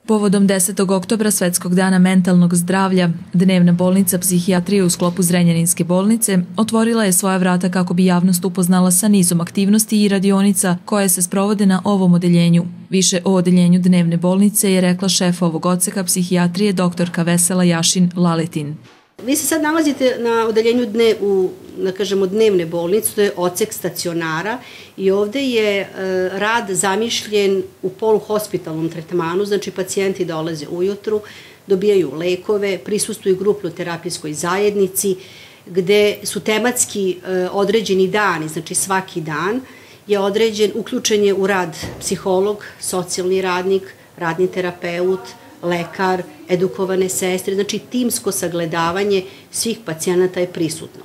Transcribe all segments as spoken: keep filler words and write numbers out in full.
Povodom desetog oktobra, Svetskog dana mentalnog zdravlja, dnevna bolnica psihijatrije u sklopu Zrenjaninske bolnice otvorila je svoja vrata kako bi javnost upoznala sa nizom aktivnosti i radionica koje se sprovode na ovom odeljenju. Više o odeljenju dnevne bolnice je rekla šef ovog odseka psihijatrije doktorka Vesela Jašin Laletin. Vi se sad nalazite na odeljenju dne, u, da kažemo, dnevne bolnice, to je odsek stacionara i ovde je e, rad zamišljen u poluhospitalnom tretmanu, znači pacijenti dolaze ujutru, dobijaju lekove, prisustvuju grupno terapijskoj zajednici, gde su tematski e, određeni dani, znači svaki dan je određen, uključen je u rad psiholog, socijalni radnik, radni terapeut, lekar, edukovane sestre, znači timsko sagledavanje svih pacijenata je prisutno.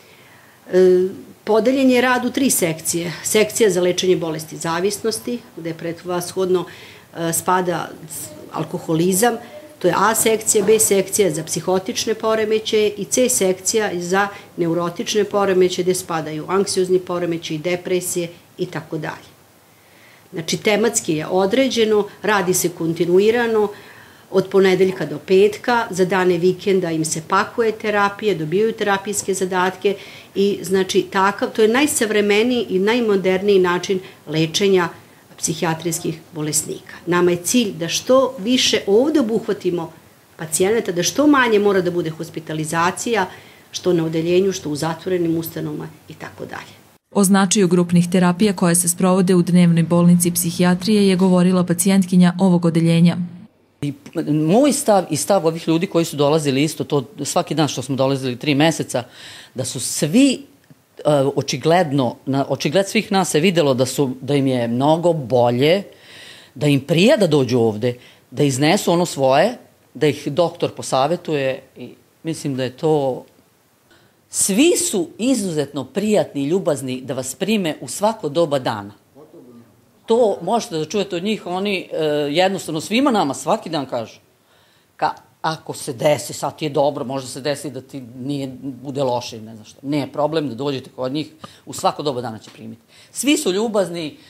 E, podeljen je rad u tri sekcije. Sekcija za lečenje bolesti zavisnosti, gde prevashodno e, spada alkoholizam, to je A sekcija, B sekcija za psihotične poremećaje i C sekcija za neurotične poremećaje, gde spadaju anksiozni poremećaji, depresije i tako dalje. Znači, tematski je određeno, radi se kontinuirano, od ponedeljka do petka, za dane vikenda im se pakuje terapije, dobijaju terapijske zadatke i znači takav, to je najsavremeniji i najmoderniji način lečenja psihijatrijskih bolesnika. Nama je cilj da što više ovde obuhvatimo pacijenata, da što manje mora da bude hospitalizacija, što na odeljenju, što u zatvorenim ustanovama i tako dalje. O značaju grupnih terapija koje se sprovode u dnevnoj bolnici psihijatrije je govorila pacijentkinja ovog odeljenja. I moj stav i stav ovih ljudi koji su dolazili isto, to svaki dan što smo dolazili tri meseca, da su svi uh, očigledno, na očigled svih nas se videlo da, su, da im je mnogo bolje, da im prija da dođu ovde, da iznesu ono svoje, da ih doktor posavetuje i mislim da je to... Svi su izuzetno prijatni i ljubazni da vas prime u svako doba dana. To možete da čujete od njih, oni e, jednostavno svima nama svaki dan kažu. Ka, ako se desi, sad ti je dobro, možda se desi da ti nije, bude loše, ne znam što. Ne je problem da dođete kod njih, u svako doba dana će primiti. Svi su ljubazni, e,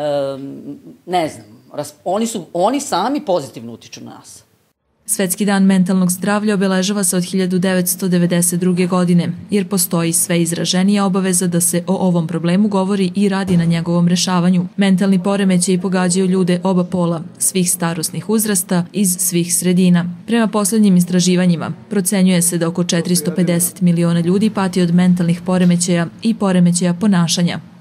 ne znam, ras, oni, su, oni sami pozitivno utiču na nas. Svetski dan mentalnog zdravlja obeležava se od hiljadu devetsto devedeset druge. godine, jer postoji sve izraženija obaveza da se o ovom problemu govori i radi na njegovom rešavanju. Mentalni poremećaji pogađaju ljude oba pola, svih starosnih uzrasta, iz svih sredina. Prema poslednjim istraživanjima, procenjuje se da oko četiristo pedeset miliona ljudi pati od mentalnih poremećaja i poremećaja ponašanja.